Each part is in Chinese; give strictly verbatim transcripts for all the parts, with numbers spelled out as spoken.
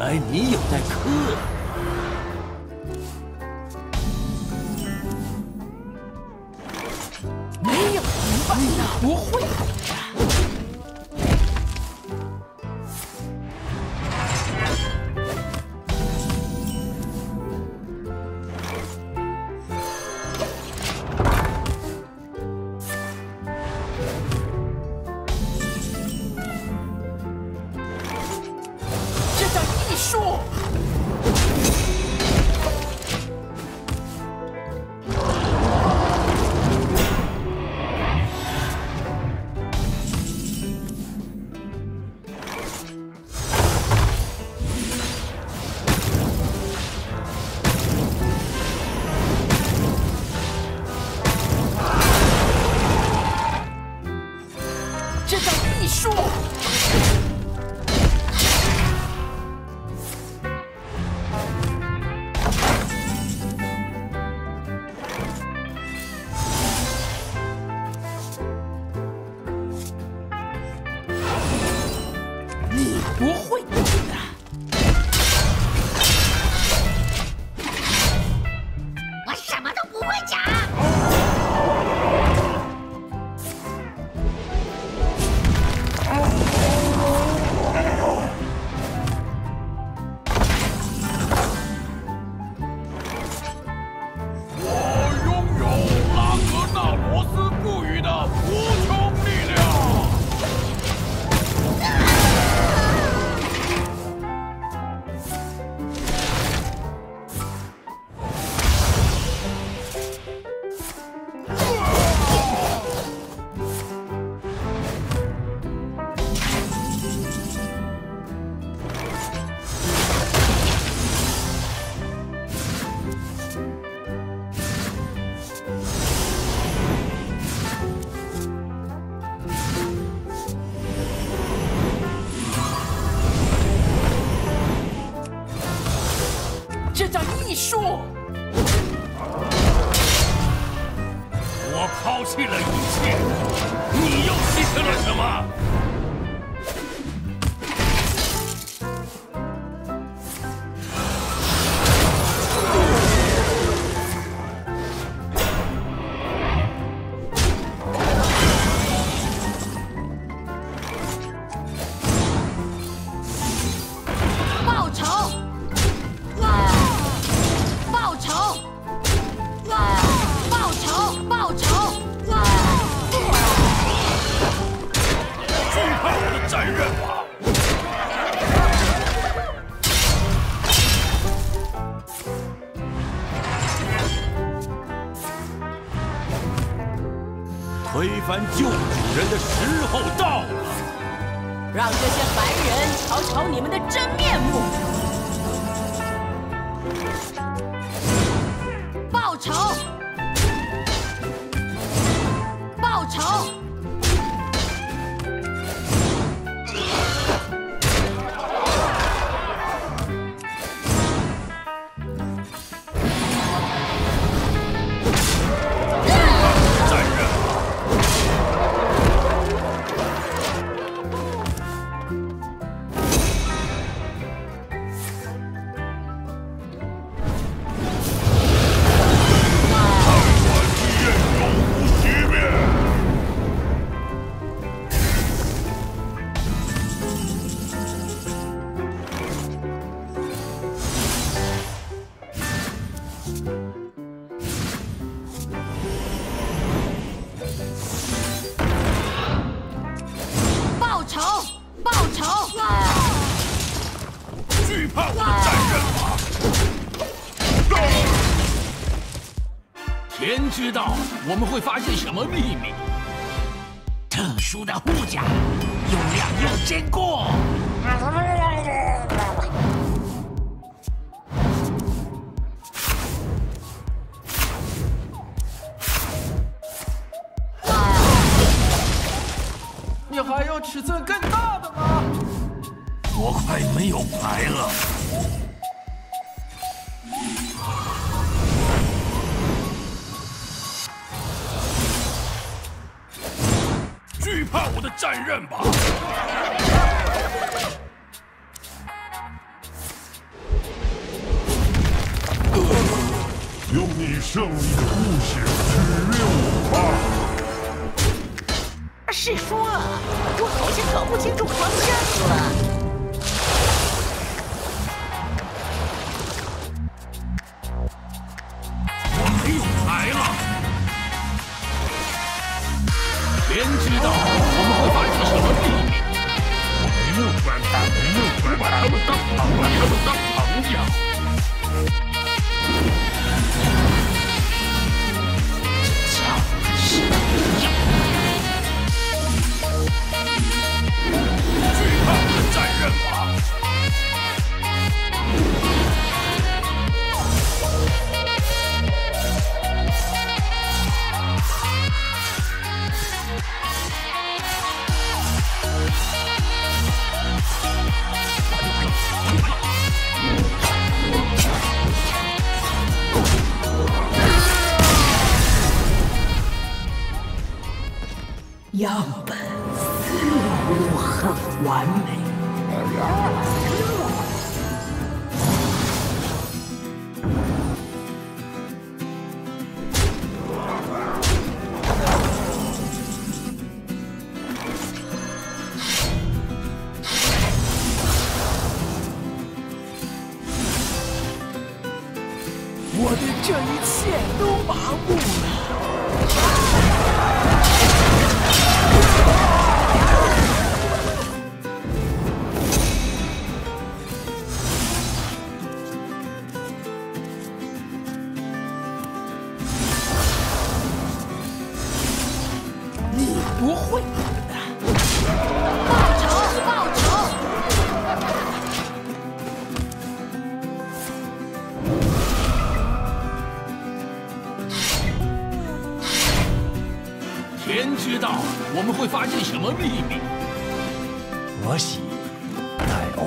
来你有待克。 没有人办的，不会的。 不会的， 我什么都不会讲。 我拥有拉格纳罗斯赋予的无穷力量。 这叫艺术。 我抛弃了一切，你又牺牲了什么？ 报仇！ 报仇！报仇！报仇！ 惧怕我的战刃吧！推翻旧主人的时候到了， 让这些凡人瞧瞧你们的真面目！ 报仇！报仇！ 战刃。 报仇！报仇！ 惧怕我的战刃吧！ 天知道我们会发现什么秘密。特殊的护甲，又亮又坚固。 你还有尺寸更大的吗？ 我快没有牌了。惧怕我的战刃吧！ 胜利的故事取悦我吧。 是说，我好像搞不清楚方向了。 我没有牌了，天知道我们会发现什么秘密。 我没有办法，没有办法，把他们当朋友，把他们当朋友。 这家伙是一样。 惧怕我的战刃吧！ 样本似乎很完美。我对这一切都麻木了。 不会的！ 报仇！报仇！ 天知道我们会发现什么秘密。 我喜戴欧。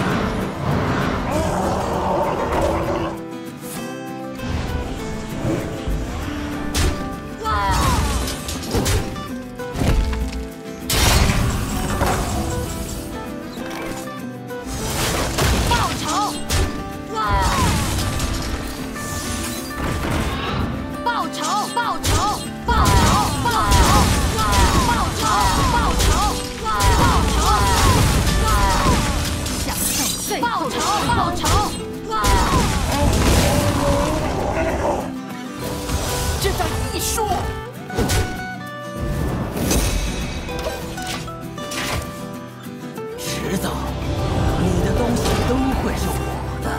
迟早，你的东西都会是我的。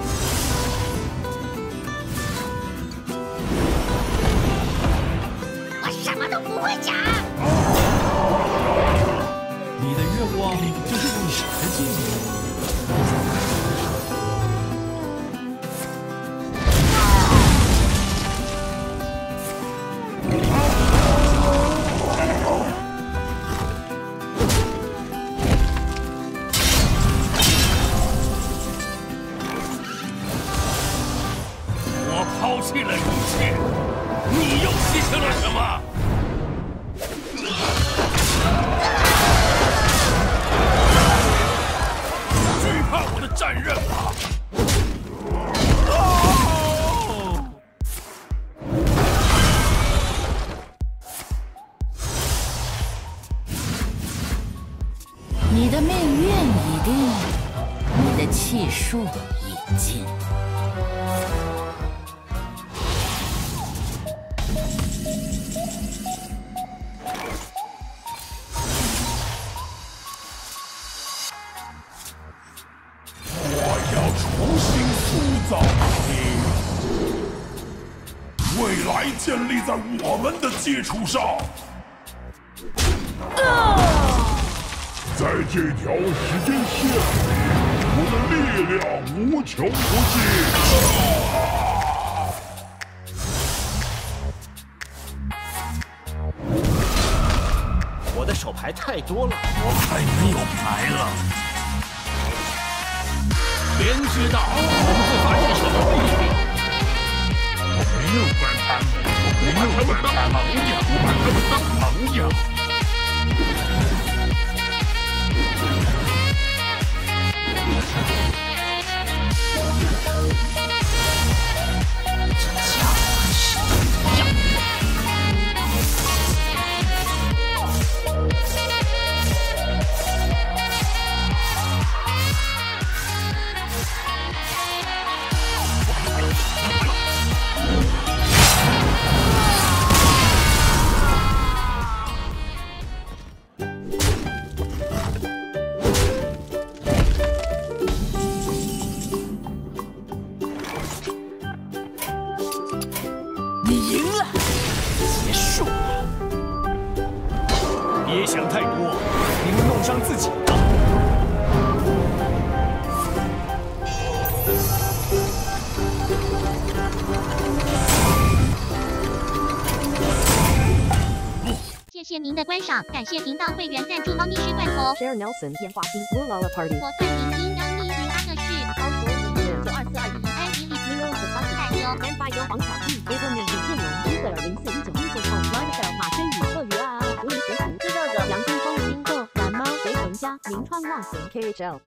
我什么都不会讲。 你的愿望就是你实际。 抛弃了一切，你又牺牲了什么？惧怕我的战刃吧！哦、 你的命运已定，你的气数已尽。 造你，未来建立在我们的基础上。在这条时间线里，我的力量无穷无尽。 我的手牌太多了， 我快没有牌了。 天知道我们会发现什么秘密。 我没有办法，我没有办法当朋友，我把他们当朋友。 这家伙结束了。 别想太多，你会弄伤自己的。 谢谢您的观赏，感谢频道会员赞助猫咪吃罐头。 Share Nelson 电话机 Wulala Party。 我算明星喵咪云阿的是高手零九二四二一。 安吉里斯的巴斯代妞。 南法有黄小玉 Evan 李建龙 Uber 零四一九一九后 Lifestyle 马轩宇鳄鱼啊，狐狸学徒最热的杨金峰金豆蓝猫雷恒家名创浪神 K H L。